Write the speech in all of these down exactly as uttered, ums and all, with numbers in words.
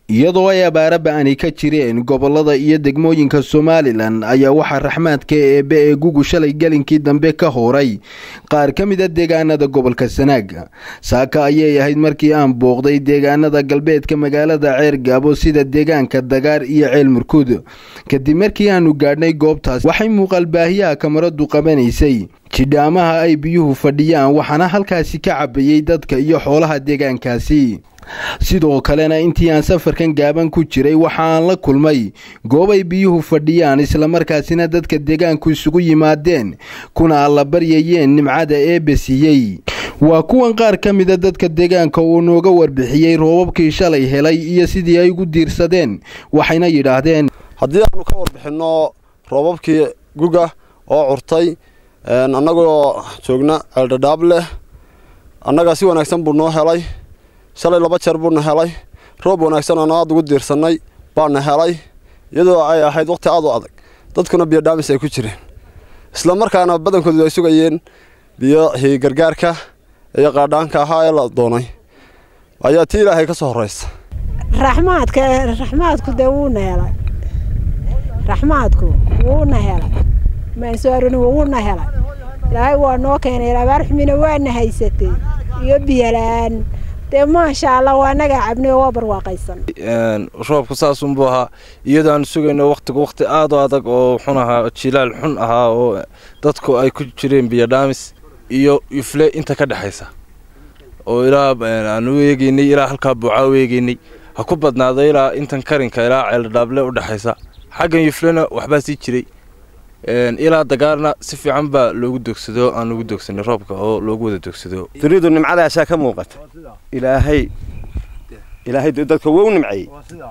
iyadoo ay abaara ba'ani ka jireen gobolada iyo degmooyinka Somaliland ayaa waxa raxmaadka eebe ee gugu shalay galinkii dambe ka horay qaar kamid ah deegaanada gobolka Sanaag. Saaka ayay ahayd markii aan booqday deegaanada galbeedka magaalada Ceergaabo sida deegaanka Dagaar iyo Ceel Murkud. Kadib markii aanu gaadhnay goobtaas waxay muuqaal baahiyaha kamaradu qabanaysay jidhaamaha ay biyuhu fadhiyaan waxaana halkaasi ka cabayay dadka iyo xoolaha deegaankaasi. sidoo kalena intii aan safarkan gaaban ku jiray waxaan la kulmay goob ay biyuhu fadhiyaan isla markaasina dadka deegaanku isugu yimaadeen kuna alla baryayeen nimcada eebe siiyay. waa kuwan qaar kamid ah dadka deegaanka oo nooga warbixiyay roobabkii shalay helay iyo sidii ay ugu diirsadeen waxayna yiraahdeen haddii aanu ka warbixino roobabkii guga oo curtay annagoo joogna Ceeldhaab leh annaga si wanaagsan buu noo helay shalay laba jeer buu helay roob wanaagsan oo aad ugu diirsanay baan helay iyadoo ay ahayd waqti aad u adag dadkuna biyo dhaamis ay ku jireen isla markaana badankoodu ay sugayeen biyo hi gargaarka iyo qaadhaanka ahaa ee la doonay ayaa tii Ilaahay ka soo horeysa raxmaadka raxmaadku dawuna helay raxmaadku wuuna helay ma soorin wuuna helay Ilaahay waa noo keenay abaar xumina waana haysatay iyo biyalaan ما شاء الله وانا عبني وبر واقيسن roobku saas un buu ahaa iyadoo aan sugayno waqtiga waqti aad u adag oo xunaha jilaal xun ahaa oo dadku ay ku jireen biyo dhaamis iyo ifle inta ka dhaxaysa oo ilaa aan weegeynay ilaa halka buuca weegeynay ha ku badnaado ilaa intan karinka ilaa Ceeldhaab u dhaxaysa xagan iflena waxba sii jiray ilaa Dagaarna si fiican ba loogu dogsado aan ugu dogsanay roobka oo loogu wada dogsado tiriidu nimcadaasha ka muuqata ilaahay ilaahay dadka wuu nimcay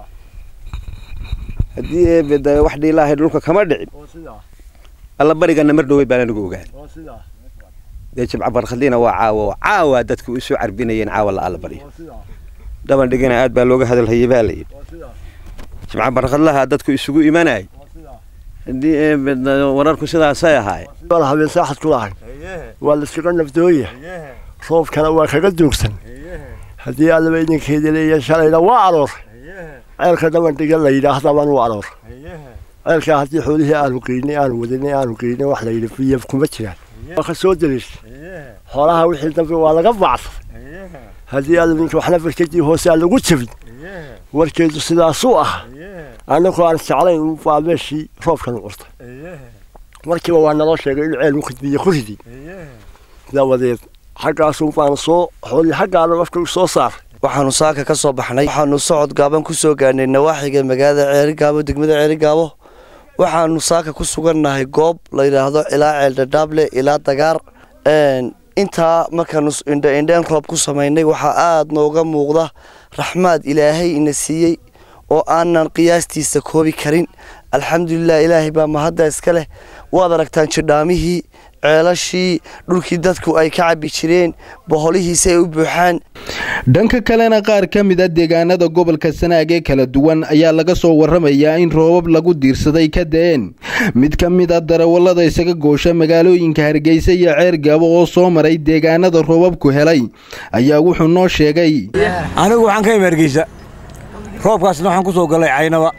hadii bada wax dhii ilaahay dhulka kama dhicin alla barigana mar dhaway baan ugu ogaan deejib cabar khadina waa caawa caawa dadku isu carbinayeen caawa la alla bariyo daban dhigana aad baa looga hadalhay baalay jimca barqadlaha dadku isugu imanay hadii bada wararku sidaas ay ahaay wala habeen saaxad ku lahayn wala sigan nafdooya roob kala waa kaga doogsan hadii aad weydinkeeda leeyahay shalayna waa aroor ceelka daban dhigan la yiraahdo baan waa aroor ceelka hadii xoolihii aanu qiinay aanu wadinay aanu qiinay wax la yiraahdo kuma jiraan waxa soo diris xoolaha wixii dambe waa laga bacsan hadii aad ninka waxna firkadii hoose lagu jabin warkeedu sidaas u ah anagu aan jeclayn uu faameeshi roobkan urta markii waa naloo sheegay in ceel uu khidbiyo ku ridi dawadeed xagaas uu baan soo xooli xagaana wafka soo saar waxaanu saaka ka soo baxnay waxaanu socod gaaban ku soo gaarnay nawaaxiga magaalada Ceergaabo degmada Ceergaabo waxaanu saaka ku sugannahay goob la yiraahdo ilaa Ceeldhaab ilaa Dagaar een inta markaanu indha indhaan roob ku sameeynay waxa aad nooga muuqda raxmaad Ilaahay ina siiyay oo aanan qiyaastiisa koobi karin alxamdulillah Ilaahay baa mahad iska leh waad aragtaan jidhaamihii ceelashii dhulkii dadku ay ka cabi jireen boholihiisa ay u buuxaan. dhanka kalena qaar kamid ah deegaanada gobolka Sanaag ee kala duwan ayaa laga soo waramayaa in roobab lagu diirsaday ka da'een mid kamid ah darawalada isaga goosha magaalooyinka Hargeysa iyo Ceergaabo oo soo maray deegaanada roobabku helay ayaa wuxuu noo sheegay anigu waxaan ka Hargeysa roobkaasna waxaan ku soo galay Caynaba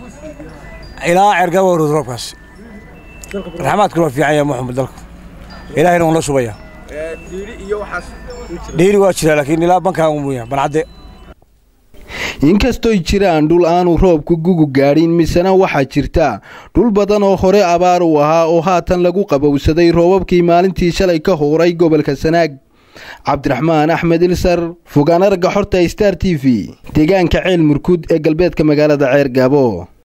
ilaa Ceergaabo roobkaas raxmaadku waa fiican yahay Maxamed dalka ilaahayna uu la shubaya diiri iyo waxaas diiri waa jira laakiin ilaa bankaan uu muuyaa balcade inkastoo jiraan dhul aanu roobku gugu gaarin misana waxa jirta dhul badan oo hore abaar u ahaa oo haatan lagu qabowsaday roobabkii maalintii shalay ka horay gobolka Sanaag. Cabdiraxmaan Axmed Ilsar fogaanada xorta Star T V deegaanka Ceel Murkud ee galbeedka magaalada Ceergaabo.